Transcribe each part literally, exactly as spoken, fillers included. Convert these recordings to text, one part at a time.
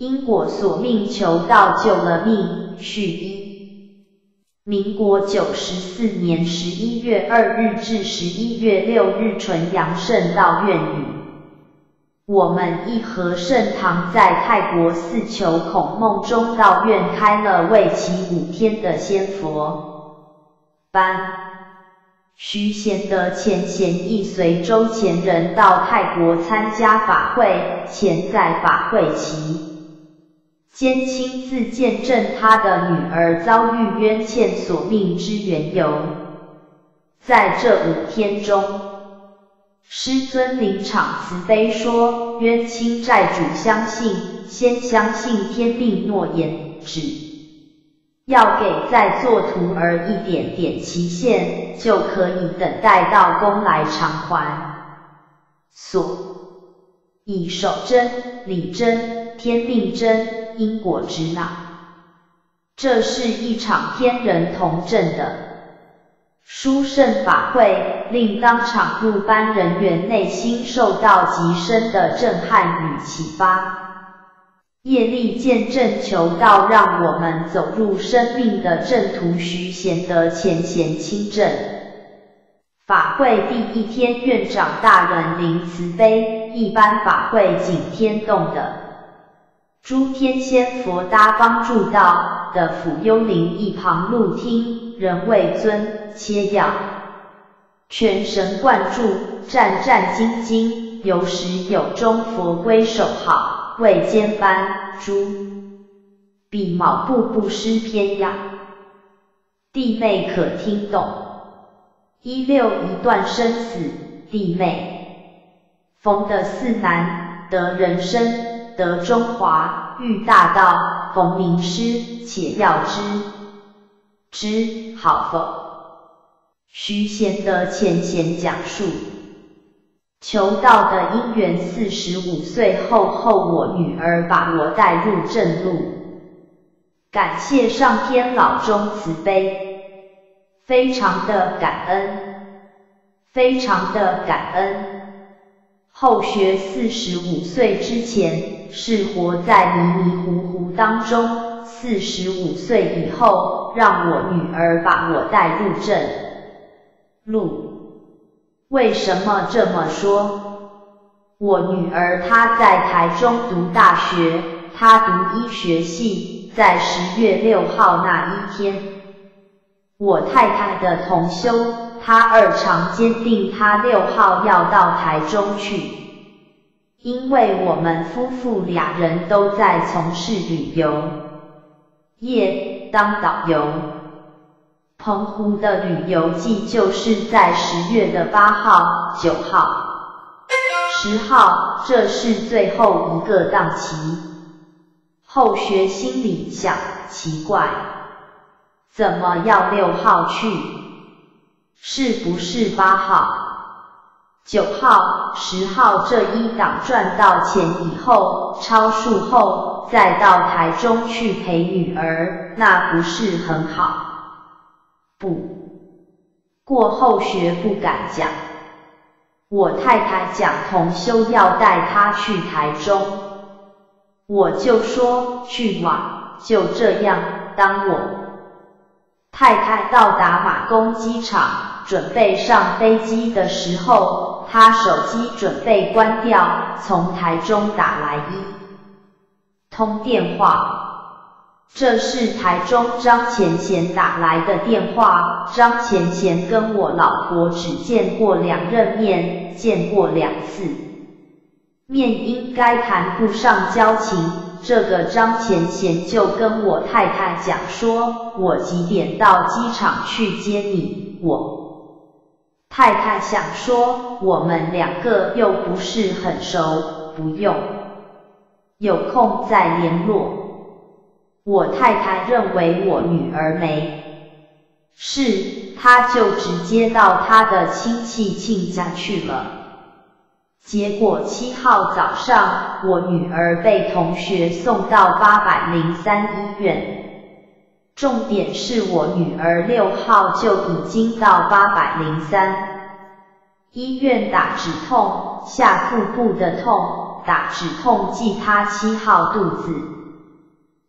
因果所命求道救了命。续一。民国九十四年十一月二日至十一月六日纯阳圣道院语。我们义和圣堂在泰国四求孔梦中道院开了为期五天的仙佛班。徐贤德前贤亦随周前人到泰国参加法会，前在法会期间亲自见证他的女儿遭遇冤欠所命之缘由。在这五天中，师尊临场慈悲说，冤亲债主相信，先相信天命诺言，只要给在座徒儿一点点期限，就可以等待到公来偿还。所以守真、理真、天命真、因果之道，这是一场天人同证的殊胜法会，令当场入班人员内心受到极深的震撼与启发。业力见证求道，让我们走入生命的正途。徐贤德前贤亲证。法会第一天，院长大人临慈悲，一般法会景天洞的诸天仙佛搭帮助道的辅幽灵一旁录听，人为尊切要全神贯注，战战兢兢，有始有终，佛归守好，为兼班诸笔卯步不失偏呀。弟妹可听懂。一六一段生死，弟妹逢得四难，得人生，得中华，遇大道，逢名师，且要知知好否？徐贤德前贤讲述求道的因缘。四十五岁后后，我女儿把我带入正路，感谢上天老中慈悲，非常的感恩，非常的感恩。后学四十五岁之前是活在迷迷糊糊当中，四十五岁以后，让我女儿把我带入正路。为什么这么说？我女儿她在台中读大学，她读医学系，在十月六号那一天，我太太的同修，她二常坚定她六号要到台中去，因为我们夫妇俩人都在从事旅游业，当导游。澎湖的旅游季就是在十月的八号、九号、十号，这是最后一个档期。后学心里想，奇怪，怎么要六号去？是不是八号、九号、十号这一档赚到钱以后，超数后，再到台中去陪女儿，那不是很好？不过后学不敢讲，我太太讲同修要带她去台中，我就说去吧，就这样。当我太太到达马公机场，准备上飞机的时候，她手机准备关掉，从台中打来一通电话。这是台中张前贤打来的电话。张前贤跟我老婆只见过两任面，见过两次面，应该谈不上交情。这个张前贤就跟我太太讲说，我几点到机场去接你。我太太想说，我们两个又不是很熟，不用，有空再联络。我太太认为我女儿没事，她就直接到她的亲戚亲家去了。结果七号早上，我女儿被同学送到八百零三医院。重点是我女儿六号就已经到八百零三医院打止痛，下腹部的痛，打止痛剂她七号肚子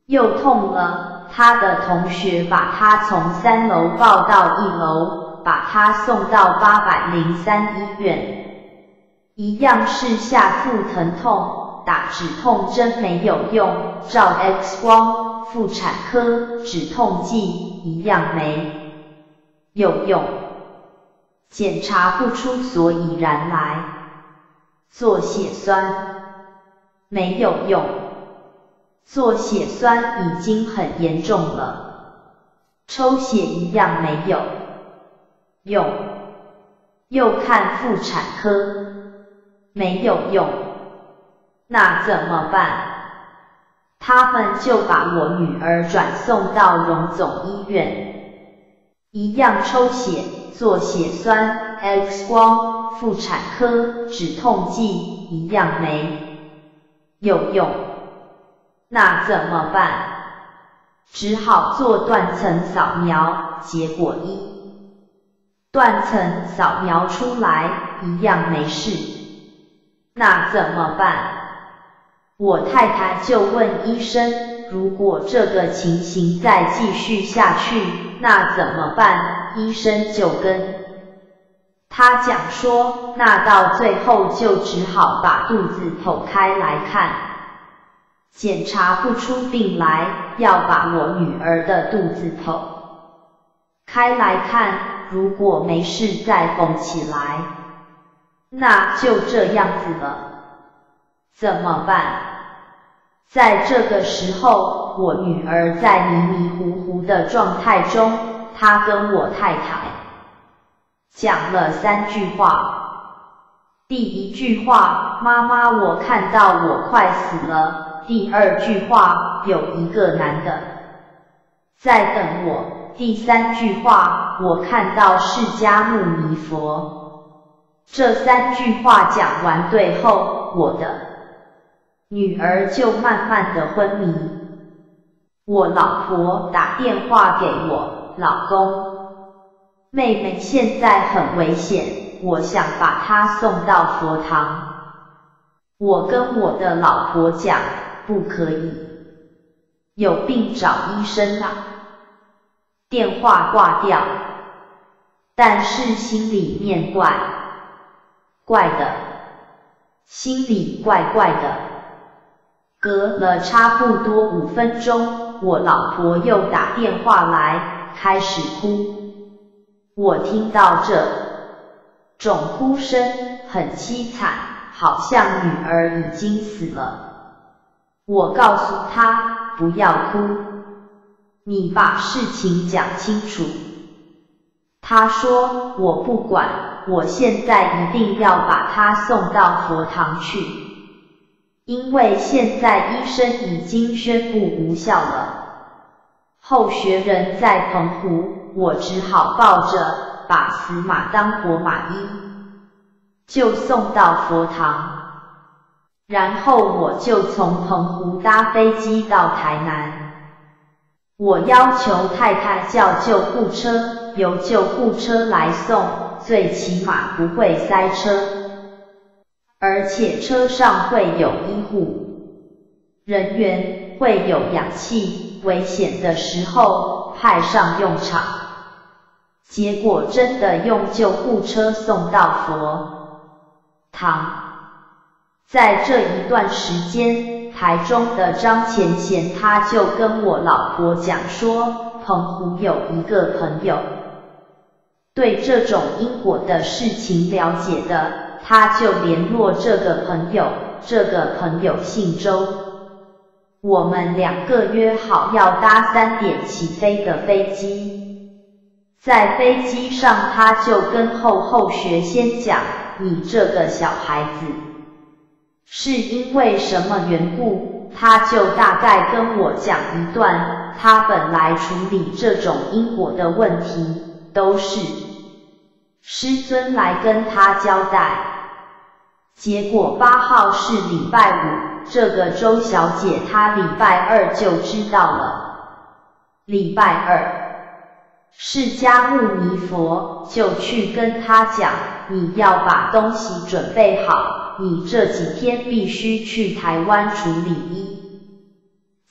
又痛了，他的同学把他从三楼抱到一楼，把他送到八百零三医院，一样是下腹疼痛，打止痛针没有用，照 X 光，妇产科止痛剂一样没有用，检查不出所以然来，做血酸没有用，做血酸已经很严重了，抽血一样没有用，又看妇产科没有用，那怎么办？他们就把我女儿转送到荣总医院，一样抽血，做血栓、X 光、妇产科止痛剂一样没有用，那怎么办？只好做断层扫描，结果一断层扫描出来一样没事，那怎么办？我太太就问医生，如果这个情形再继续下去，那怎么办？医生就跟他讲说，那到最后就只好把肚子剖开来看，检查不出病来，要把我女儿的肚子剖开来看，如果没事再缝起来，那就这样子了，怎么办？在这个时候，我女儿在迷迷糊糊的状态中，她跟我太太讲了三句话。第一句话，妈妈，我看到我快死了。第二句话，有一个男的在等我。第三句话，我看到释迦牟尼佛。这三句话讲完对后，我的女儿就慢慢的昏迷。我老婆打电话给我老公，妹妹现在很危险，我想把她送到佛堂。我跟我的老婆讲，不可以，有病找医生啦。电话挂掉，但是心里面怪怪的，心里怪怪的。隔了差不多五分钟，我老婆又打电话来，开始哭。我听到这种哭声很凄惨，好像女儿已经死了。我告诉她不要哭，你把事情讲清楚。她说我不管，我现在一定要把她送到佛堂去。因为现在医生已经宣布无效了，候学人在澎湖，我只好抱着把死马当活马医，就送到佛堂，然后我就从澎湖搭飞机到台南。我要求太太叫救护车，由救护车来送，最起码不会塞车。而且车上会有医护人员，会有氧气，危险的时候派上用场。结果真的用救护车送到佛堂。在这一段时间，台中的张钱钱他就跟我老婆讲说，澎湖有一个朋友对这种因果的事情了解的，他就联络这个朋友，这个朋友姓周，我们两个约好要搭三点起飞的飞机。在飞机上，他就跟后后学先讲，你这个小孩子是因为什么缘故，他就大概跟我讲一段，他本来处理这种因果的问题，都是师尊来跟他交代。结果八号是礼拜五，这个周小姐她礼拜二就知道了。礼拜二，释迦牟尼佛就去跟她讲，你要把东西准备好，你这几天必须去台湾处理一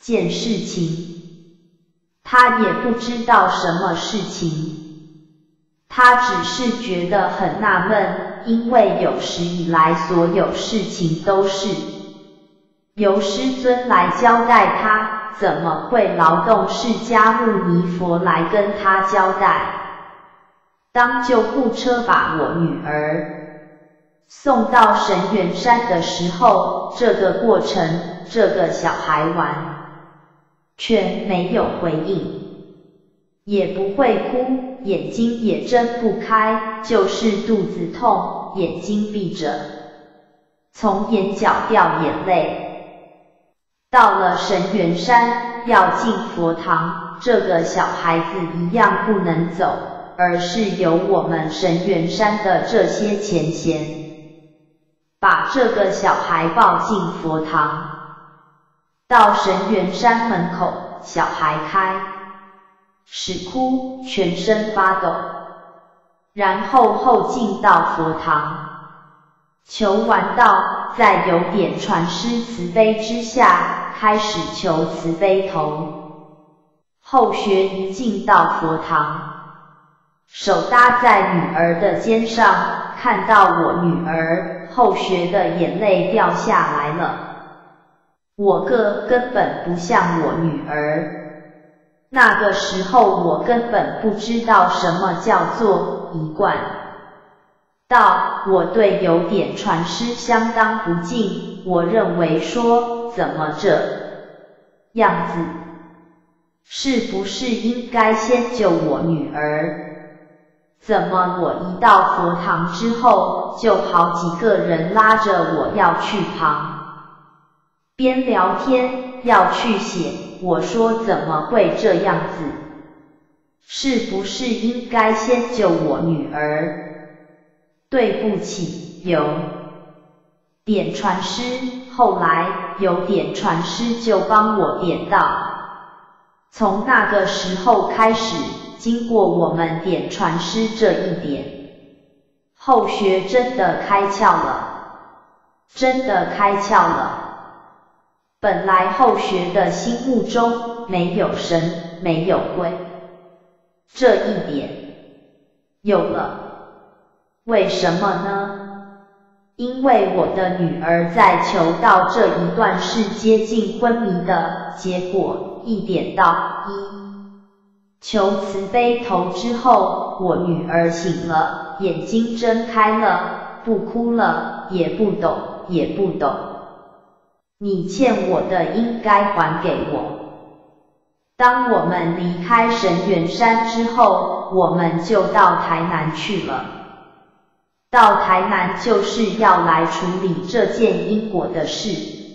件事情，他也不知道什么事情，他只是觉得很纳闷，因为有史以来所有事情都是由师尊来交代他，怎么会劳动释迦牟尼佛来跟他交代？当救护车把我女儿送到神元山的时候，这个过程，这个小孩完全没有回应，也不会哭，眼睛也睁不开，就是肚子痛，眼睛闭着，从眼角掉眼泪。到了神元山，要进佛堂，这个小孩子一样不能走，而是由我们神元山的这些前贤把这个小孩抱进佛堂。到神元山门口，小孩开始哭，全身发抖，然后后进到佛堂，求完道，在有点传师慈悲之下，开始求慈悲头。后学一进到佛堂，手搭在女儿的肩上，看到我女儿，后学的眼泪掉下来了。我哥根本不像我女儿，那个时候我根本不知道什么叫做一贯道，我对有点传师相当不敬，我认为说怎么这样子，是不是应该先救我女儿？怎么我一到佛堂之后，就好几个人拉着我要去旁边聊天，要去写，我说怎么会这样子？是不是应该先救我女儿？对不起，有点传师，后来有点传师就帮我点到。从那个时候开始，经过我们点传师这一点，后学真的开窍了，真的开窍了。本来后学的心目中没有神，没有鬼，这一点有了。为什么呢？因为我的女儿在求道这一段是接近昏迷的，结果一点到一求慈悲头之后，我女儿醒了，眼睛睁开了，不哭了，也不抖，也不抖。你欠我的应该还给我。当我们离开神元山之后，我们就到台南去了。到台南就是要来处理这件因果的事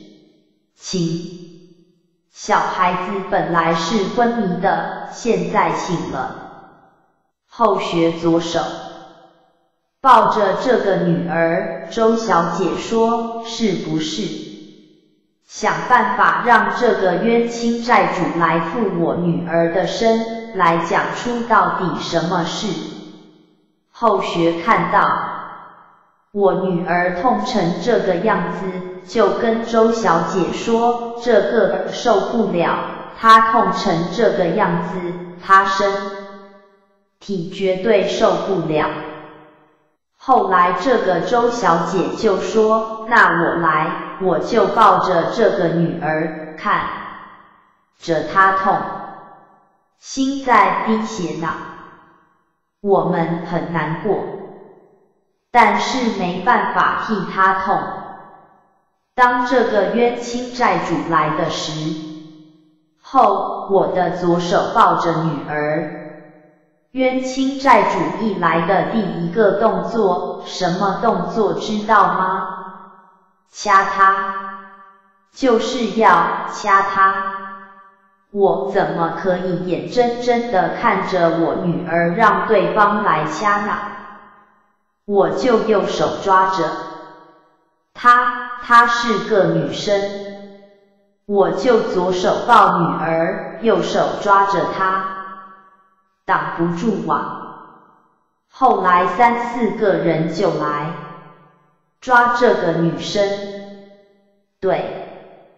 情。小孩子本来是昏迷的，现在醒了。后学左手抱着这个女儿，周小姐说，是不是想办法让这个冤亲债主来附我女儿的身，来讲出到底什么事？后学看到我女儿痛成这个样子，就跟周小姐说，这个受不了，她痛成这个样子，她身体绝对受不了。后来这个周小姐就说，那我来，我就抱着这个女儿，看着她痛，心在滴血呐。我们很难过，但是没办法替她痛。当这个冤亲债主来的时候，我的左手抱着女儿。冤亲债主一来的第一个动作，什么动作知道吗？掐他，就是要掐他。我怎么可以眼睁睁地看着我女儿让对方来掐呢？我就右手抓着她，她是个女生，我就左手抱女儿，右手抓着她。挡不住啊！后来三四个人就来抓这个女生，对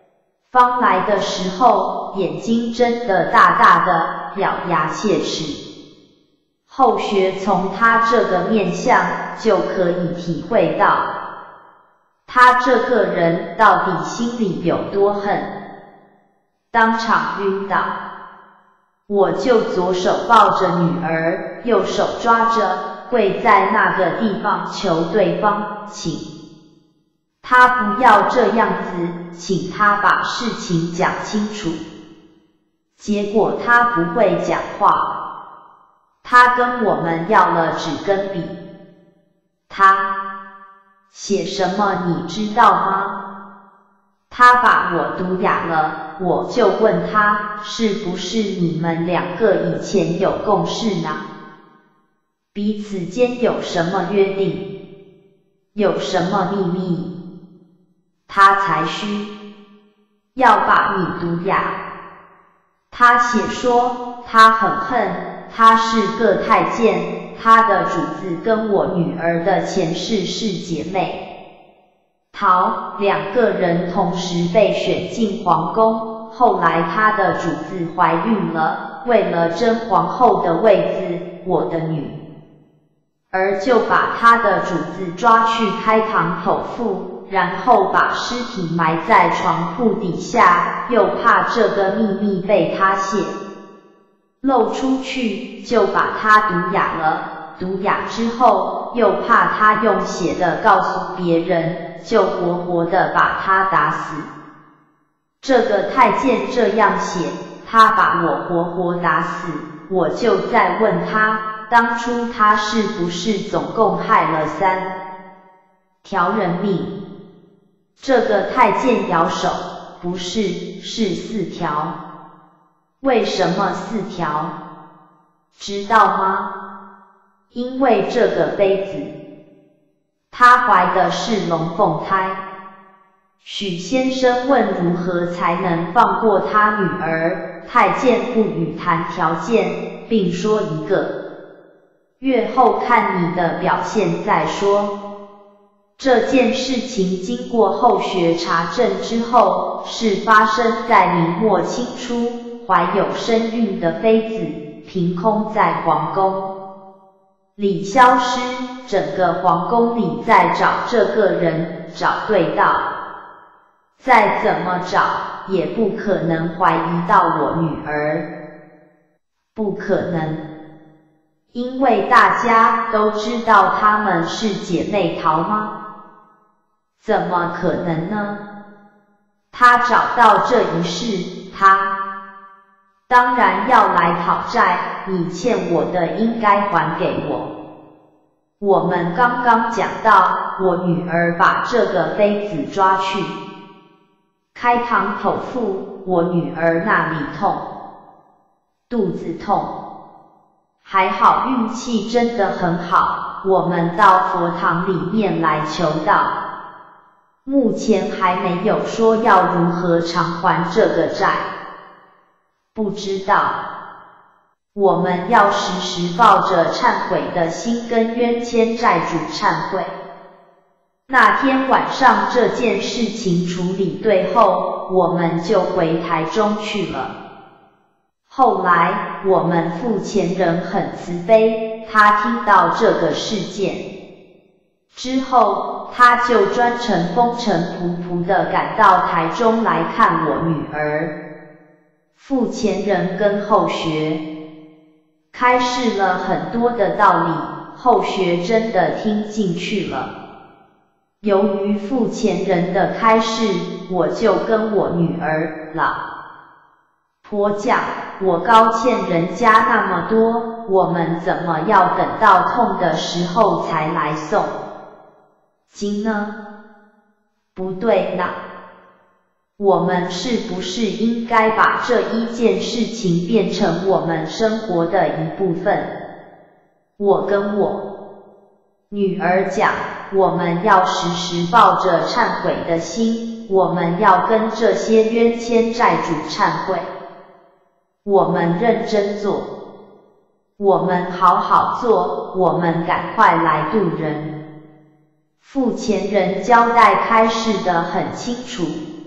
方来的时候，眼睛睁得大大的，咬牙切齿。后学从他这个面相就可以体会到，他这个人到底心里有多恨，当场晕倒。我就左手抱着女儿，右手抓着，跪在那个地方求对方，请他不要这样子，请他把事情讲清楚。结果他不会讲话，他跟我们要了纸跟笔。他写什么你知道吗？他把我毒哑了，我就问他，是不是你们两个以前有共事呢？彼此间有什么约定？有什么秘密？他才需要把你毒哑。他写说，他很恨，他是个太监，他的主子跟我女儿的前世是姐妹。陶两个人同时被选进皇宫，后来他的主子怀孕了，为了争皇后的位子，我的女儿就把他的主子抓去开膛剖腹，然后把尸体埋在床铺底下，又怕这个秘密被他泄露出去，就把他毒哑了。毒哑之后，又怕他用写的告诉别人，就活活的把他打死。这个太监这样写，他把我活活打死，我就再问他，当初他是不是总共害了三条人命？这个太监摇手，不是，是四条。为什么四条？知道吗？因为这个妃子，她怀的是龙凤胎。许先生问如何才能放过他女儿，太监不予谈条件，并说一个月后看你的表现再说。这件事情经过后学查证之后，是发生在明末清初，怀有身孕的妃子凭空在皇宫里消失，整个皇宫里在找这个人，找对到，再怎么找也不可能怀疑到我女儿，不可能，因为大家都知道她们是姐妹淘吗？怎么可能呢？他找到这一事，他当然要来讨债，你欠我的应该还给我。我们刚刚讲到，我女儿把这个妃子抓去开膛剖腹，我女儿那里痛，肚子痛，还好运气真的很好，我们到佛堂里面来求道，目前还没有说要如何偿还这个债，不知道。我们要时时抱着忏悔的心跟冤欠债主忏悔。那天晚上这件事情处理对后，我们就回台中去了。后来我们付钱人很慈悲，他听到这个事件之后，他就专程风尘仆仆地赶到台中来看我女儿。付钱人跟后学开示了很多的道理，后学真的听进去了。由于付钱人的开示，我就跟我女儿老婆讲，我高欠人家那么多，我们怎么要等到痛的时候才来送金呢？不对呢，我们是不是应该把这一件事情变成我们生活的一部分？我跟我女儿讲，我们要时时抱着忏悔的心，我们要跟这些冤欠债主忏悔，我们认真做，我们好好做，我们赶快来渡人。付钱人交代开示得很清楚，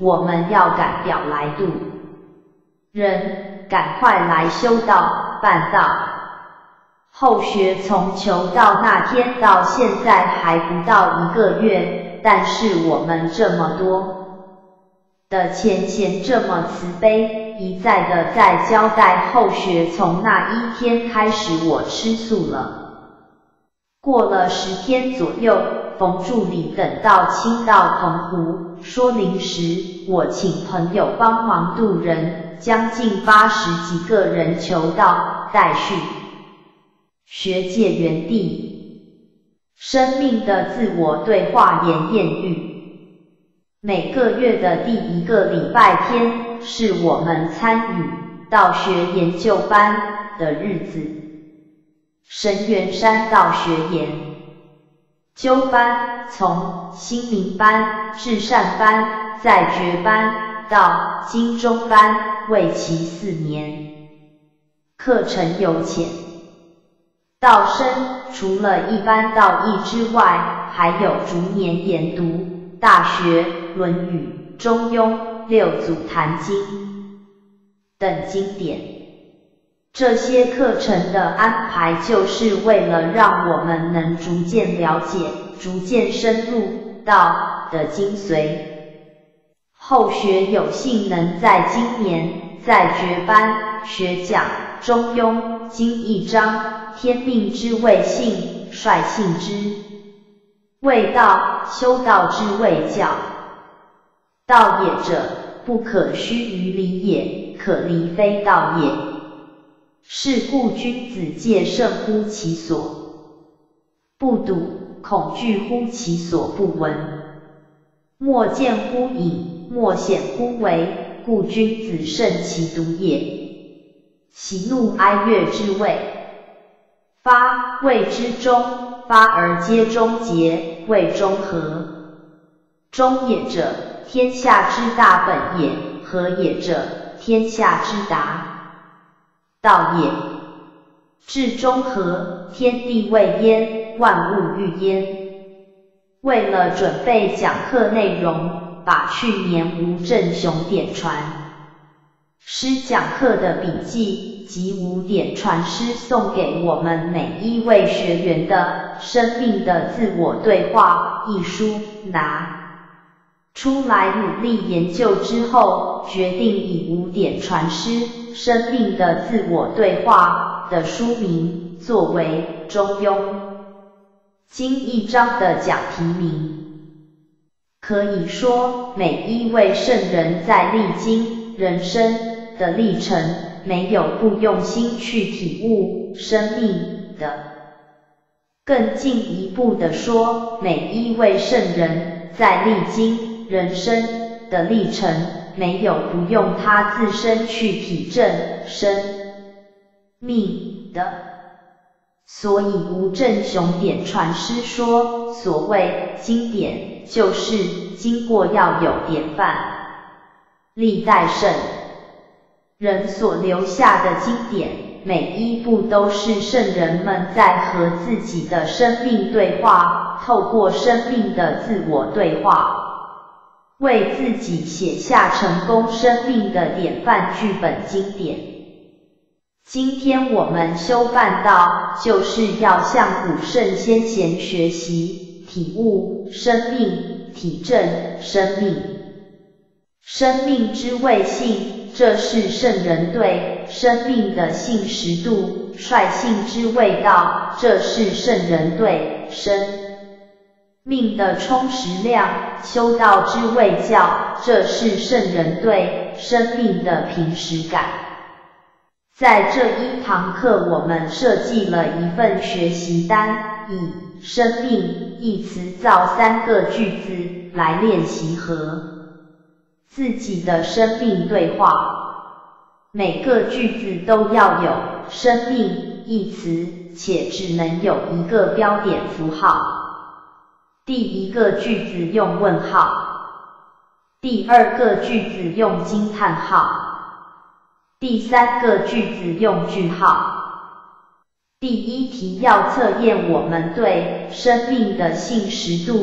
我们要赶表来渡人，赶快来修道办道。后学从求道那天到现在还不到一个月，但是我们这么多的前贤这么慈悲，一再的在交代后学从那一天开始我吃素了。过了十天左右，冯助理等到亲到澎湖，说临时我请朋友帮忙渡人，将近八十几个人求道待续。学界园地，生命的自我对话研验域。每个月的第一个礼拜天，是我们参与道学研究班的日子。神元山道学研究班从心灵班、至善班、在觉班到金钟班，为期四年。课程由浅到深，除了一般道义之外，还有逐年研读《大学》《论语》《中庸》《六祖坛经》等经典。这些课程的安排就是为了让我们能逐渐了解、逐渐深入道的精髓。后学有幸能在今年在觉班学讲《中庸》经一章，天命之谓性，率性之谓道，修道之谓教。道也者，不可虚于离也，可离非道也。是故君子戒慎乎其所不睹，恐惧乎其所不闻。莫见乎隐，莫显乎微，故君子慎其独也。喜怒哀乐之谓发，谓之中，发而皆中节，谓中和。中也者，天下之大本也，和也者，天下之达道也。至中和，天地未焉，万物欲焉。为了准备讲课内容，把去年吴正雄点传师讲课的笔记及吴点传师送给我们每一位学员的《生命的自我对话》一书拿出来努力研究之后，决定以吴点传师《生命的自我对话》的书名作为《中庸经》一章的讲题名。可以说，每一位圣人在历经人生的历程，没有不用心去体悟生命的。更进一步的说，每一位圣人在历经人生的历程，没有不用他自身去体证生命的。所以吴正雄点传师说，所谓经典，就是经过要有典范。历代圣人所留下的经典，每一部都是圣人们在和自己的生命对话，透过生命的自我对话，为自己写下成功生命的典范剧本经典。今天我们修办道，就是要向古圣先贤学习，体悟生命，体证生命。生命之谓性，这是圣人对生命的信实度；率性之谓道，这是圣人对生命的充实量；修道之谓教，这是圣人对生命的平实感。在这一堂课，我们设计了一份学习单，以生命一词造三个句子来练习和自己的生命对话。每个句子都要有生命一词，且只能有一个标点符号。第一个句子用问号，第二个句子用惊叹号，第三个句子用句号。第一题要测验我们对生命的信实度，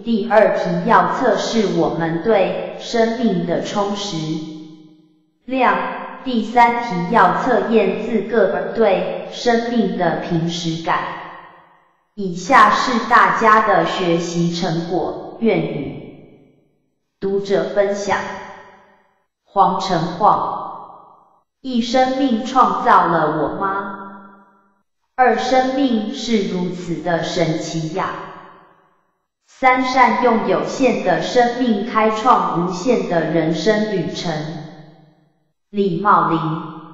第二题要测试我们对生命的充实量。第三题要测验自个儿对生命的平时感。以下是大家的学习成果，愿与读者分享。黄成晃，一生命创造了我吗？二生命是如此的神奇呀。三善用有限的生命开创无限的人生旅程。李茂林。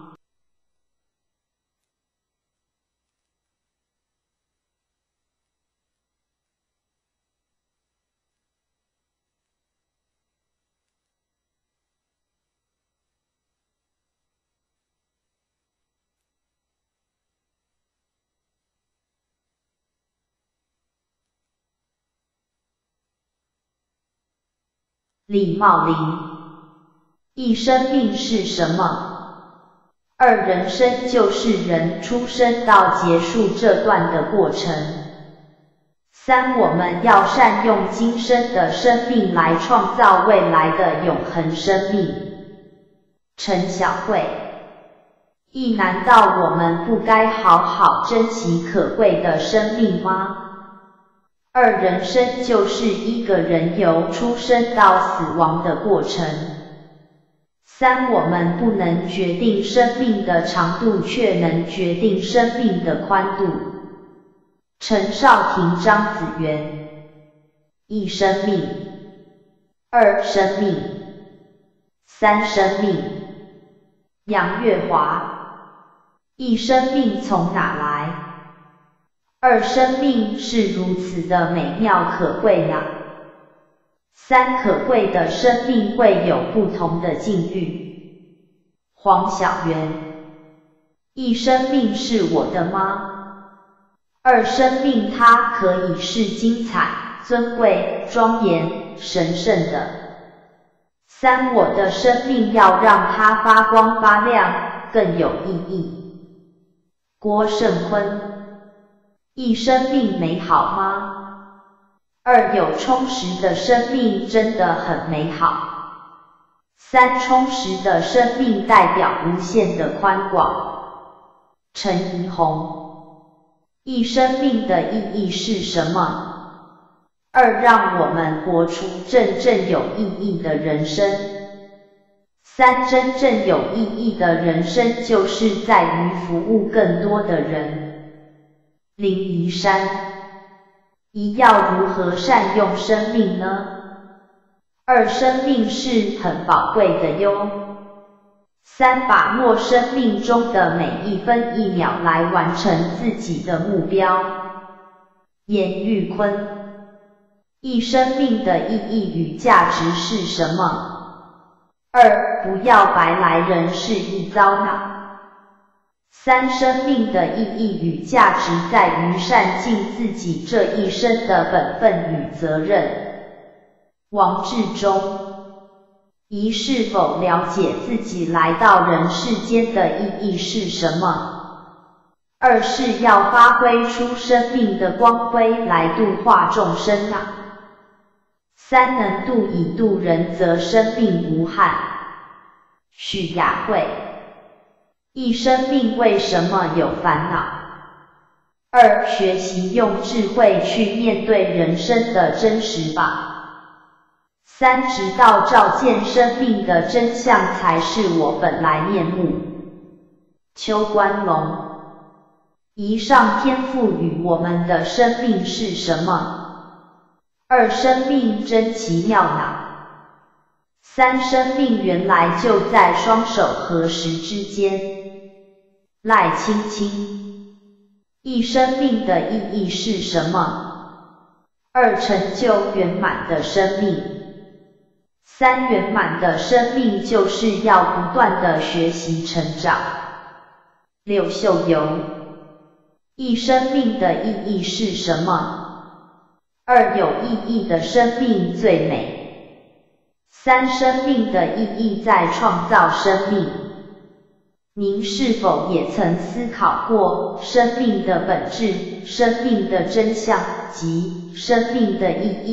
李茂林。一生命是什么？二人生就是人出生到结束这段的过程。三我们要善用今生的生命来创造未来的永恒生命。陈晓慧。一难道我们不该好好珍惜可贵的生命吗？二人生就是一个人由出生到死亡的过程。三我们不能决定生命的长度，却能决定生命的宽度。陈少廷、张子元。一生命，二生命，三生命。杨月华。一生命从哪来？二生命是如此的美妙可贵呢？三可贵的生命会有不同的境遇。黄小元。一生命是我的吗？二生命它可以是精彩、尊贵、庄严、神圣的。三我的生命要让它发光发亮，更有意义。郭胜坤。一生命美好吗？二有充实的生命真的很美好。三充实的生命代表无限的宽广。陈怡红。一生命的意义是什么？二让我们活出真正有意义的人生。三真正有意义的人生就是在于服务更多的人。林怡山。一要如何善用生命呢？二生命是很宝贵的哟。三把握生命中的每一分一秒来完成自己的目标。严玉坤。一生命的意义与价值是什么？二不要白来人世一遭恼。三生命的意义与价值在于善尽自己这一生的本分与责任。王志忠。一是否了解自己来到人世间的意义是什么？二是要发挥出生命的光辉来度化众生啊。三能度以度人则生命无憾。许雅慧。一生命为什么有烦恼？二学习用智慧去面对人生的真实吧。三直到照见生命的真相才是我本来面目。邱关龙。以上天赋予我们的生命是什么？二生命真奇妙呢。三生命原来就在双手合十之间。赖青青。一生命的意义是什么？二成就圆满的生命。三圆满的生命就是要不断的学习成长。柳秀游。一生命的意义是什么？二有意义的生命最美。三生命的意义在创造生命。您是否也曾思考过生命的本质、生命的真相及生命的意义？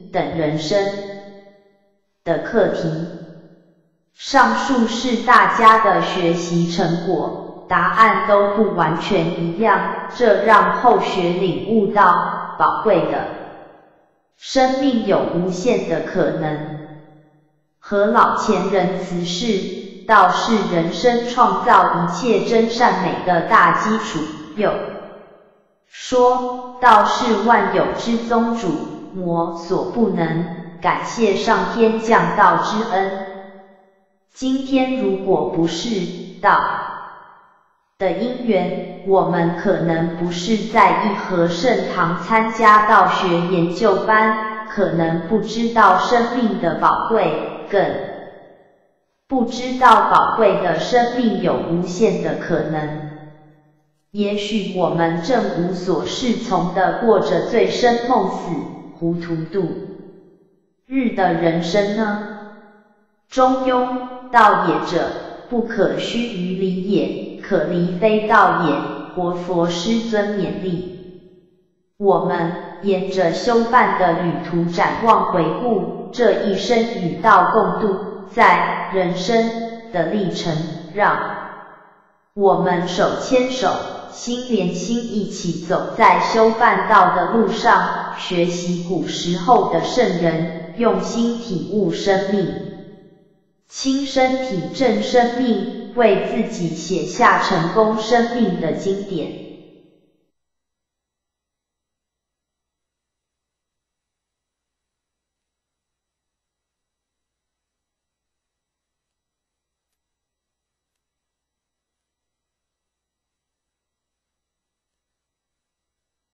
等人生的课题。上述是大家的学习成果，答案都不完全一样，这让后学领悟到宝贵的生命有无限的可能。和老前人辞世，道是人生创造一切真善美的大基础。又说，道是万有之宗主，魔所不能，感谢上天降道之恩。今天如果不是道的因缘，我们可能不是在义和圣堂参加道学研究班，可能不知道生命的宝贵，更不知道宝贵的生命有无限的可能。也许我们正无所适从地过着醉生梦死、糊涂度日的人生呢？中庸，道也者，不可须臾离也，可离非道也。活佛师尊勉励我们，沿着修办的旅途展望回顾这一生与道共度在人生的历程，让我们手牵手，心连心，一起走在修办道的路上，学习古时候的圣人，用心体悟生命，亲身体证生命，为自己写下成功生命的经典。